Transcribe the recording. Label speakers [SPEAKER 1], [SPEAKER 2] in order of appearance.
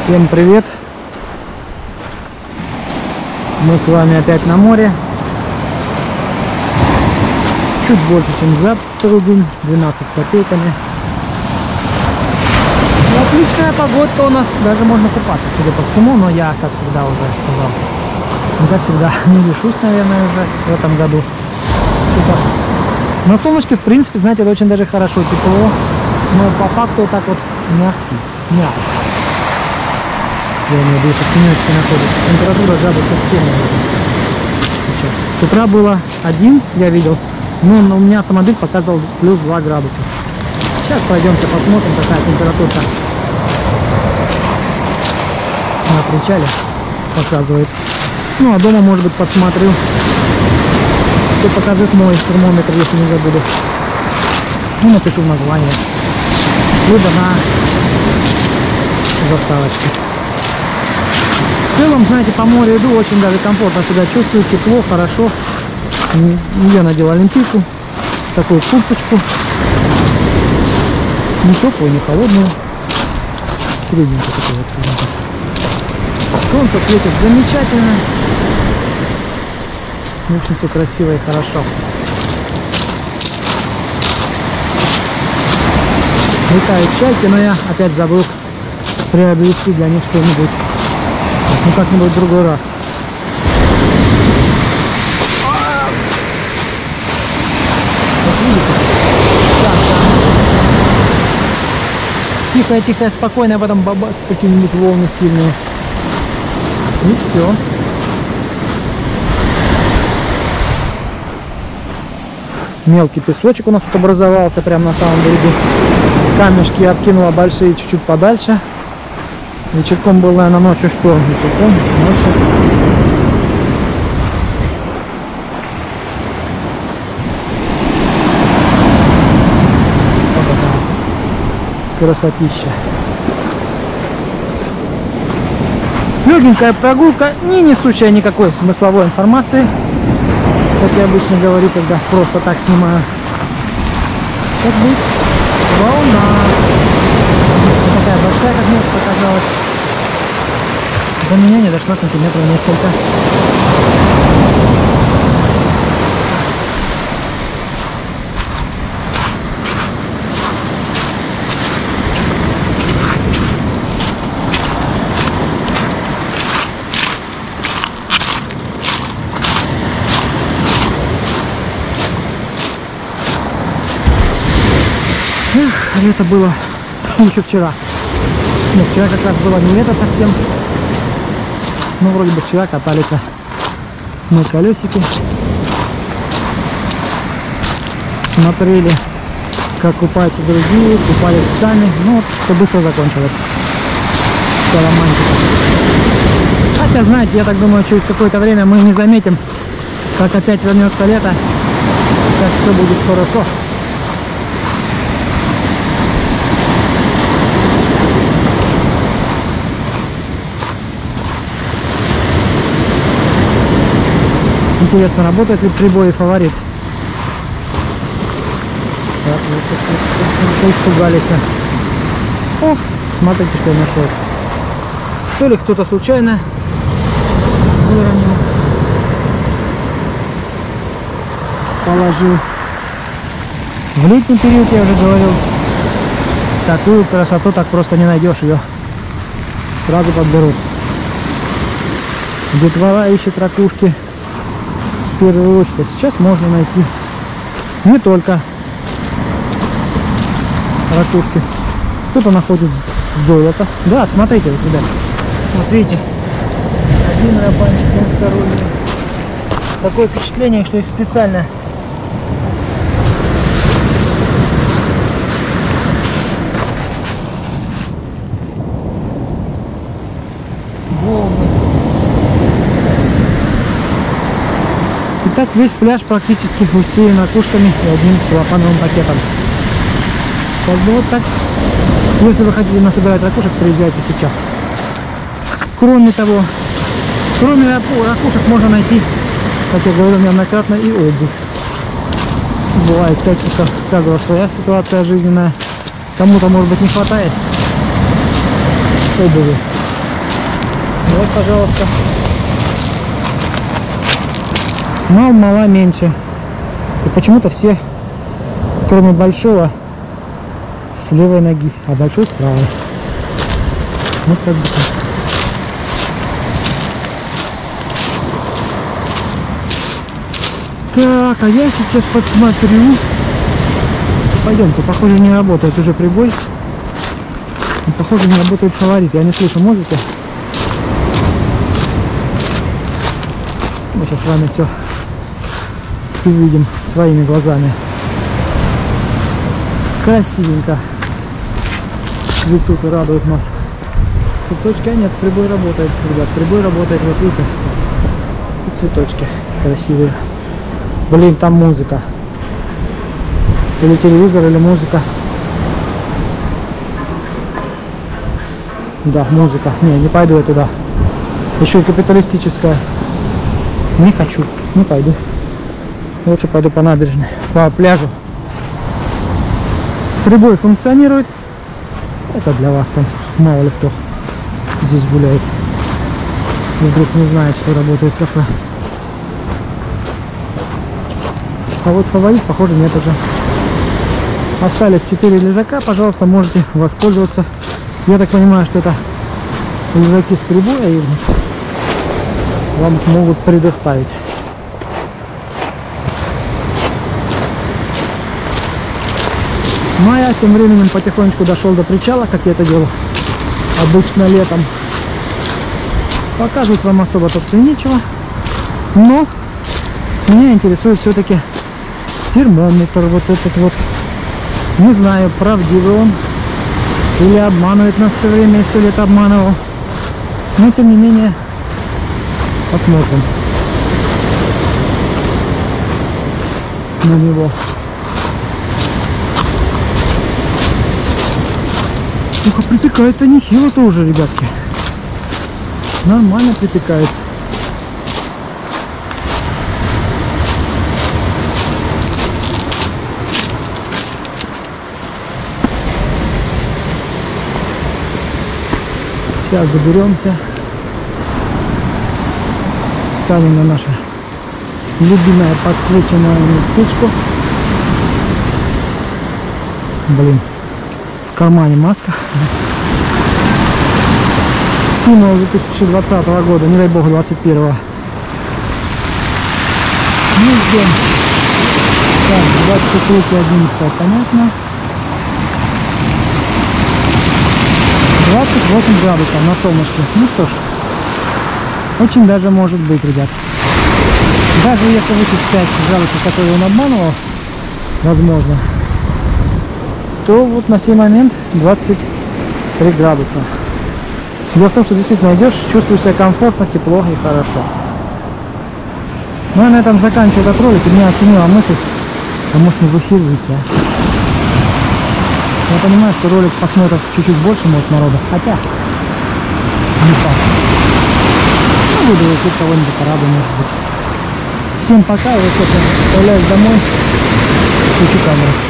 [SPEAKER 1] Всем привет! Мы с вами опять на море. Чуть больше, чем за полдень, 12 с копейками. Ну, отличная погодка у нас, даже можно купаться, судя по всему, но я, как всегда, уже сказал, ну, как всегда, не лишусь, наверное, уже в этом году. На солнышке, в принципе, знаете, это очень даже хорошо, тепло, но по факту вот так вот мягко. Я имею в виду, если в тенечке находится. Температура градусов 7, наверное, сейчас. С утра было 1, я видел, но у меня автомобиль показывал плюс 2 градуса. Сейчас пройдемся, посмотрим, какая температура на причале показывает. Ну, а дома, может быть, подсмотрю, что показывает мой термометр, если не забуду. Ну, напишу в название. Либо на заставочке. В целом, знаете, по морю иду, очень даже комфортно себя чувствую, тепло, хорошо. Я надел олимпийку, такую курточку. Не теплую, не холодную. Средненькую такую, вот, скажем так. Солнце светит замечательно. В общем, все красиво и хорошо. Летают чайки, но я опять забыл приобрести для них что-нибудь. Ну, как-нибудь в другой раз. Тихая, спокойная, а потом бабах, какие-нибудь волны сильные. И все. Мелкий песочек у нас тут образовался прямо на самом берегу. Камешки я откинула большие чуть-чуть подальше. Вечерком был, наверное, ночью что? Вечерком, ночью. Красотища. Легенькая прогулка, не несущая никакой смысловой информации. Как я обычно говорю, когда просто так снимаю. Сейчас будет волна. Такая большая, как мне показалось. До меня не дошла сантиметров несколько. Эх, лето было еще вчера. Нет, вчера как раз было не лето совсем. Ну, вроде бы вчера катались на колесике. Смотрели, как купаются другие, купались сами. Ну, вот, все быстро закончилось. Вся романтика. Хотя, знаете, я так думаю, через какое-то время мы не заметим, как опять вернется лето, как все будет хорошо. Интересно, работает ли прибой фаворит? Так, вот испугались. О, смотрите, что я нашел. То ли кто-то случайно выронил, положил. В летний период, я уже говорил, такую красоту так просто не найдешь, ее сразу подберут. Детвора ищет ракушки. В первую очередь. Сейчас можно найти не только ракушки. Кто-то находит золото. Да, смотрите, вот, ребят. Вот видите, один рабанчик, второй. Такое впечатление, что их специально волны. Так весь пляж практически усеян ракушками и одним целлофановым пакетом. Как бы вот так. Если вы хотите насобирать ракушек, приезжайте сейчас. Кроме того, кроме ракушек можно найти, как я говорил неоднократно, и обувь. Бывает всякие, у каждого своя ситуация жизненная. Кому-то, может быть, не хватает обуви. Вот, пожалуйста. Мал-мала меньше. И почему-то все, кроме большого, с левой ноги, а большой с правой. Вот как бы так. Так, а я сейчас подсмотрю. Пойдемте, похоже, не работает уже прибой. И, похоже, не работает фаворит. Я не слышу музыки. Мы сейчас с вами все увидим своими глазами. Красивенько цветут и радуют нас. Цветочки, а нет, прибой работает, ребят, прибой работает, вот видите, и цветочки красивые. Блин, там музыка. Или телевизор, или музыка. Да, музыка. Не пойду я туда. Еще и капиталистическая. Не хочу, не пойду. Лучше пойду по набережной, по пляжу. Прибой функционирует. Это для вас там, мало ли кто здесь гуляет и вдруг не знает, что работает кафе. А вот фаворит, похоже, нет уже. Остались 4 лежака, пожалуйста, можете воспользоваться. Я так понимаю, что это лежаки с прибоя и вам могут предоставить. Ну а я тем временем потихонечку дошел до причала, как я это делал обычно летом. Показывать вам особо тут нечего, но меня интересует все-таки термометр, вот этот вот. Не знаю, правдивый он или обманывает нас все время, и все лето обманывал. Но тем не менее, посмотрим на него. Ну-ка, припекает-то нехило тоже, ребятки. Нормально припекает. Сейчас доберемся, станем на наше любимое подсвеченное местечко. Блин, в кармане маска. Символ 2020 года, не дай бог 21-го. Ну, ждем. Так, 23-11, понятно. 28 градусов на солнышке. Ну что ж, очень даже может быть, ребят. Даже если вычесть 5 градусов, которые он обманывал, возможно, то вот на сей момент 23 градуса. Дело в том, что действительно идешь, чувствую себя комфортно, тепло и хорошо. Ну и на этом заканчиваю этот ролик. И меня осенила мысль, а может не в эфир выйти, а? Я понимаю, что ролик посмотрит чуть-чуть больше, может, народа, хотя не факт. Ну, буду эфир кого-нибудь порадую, может быть. Всем пока, я сейчас отправляюсь домой, включу камеру.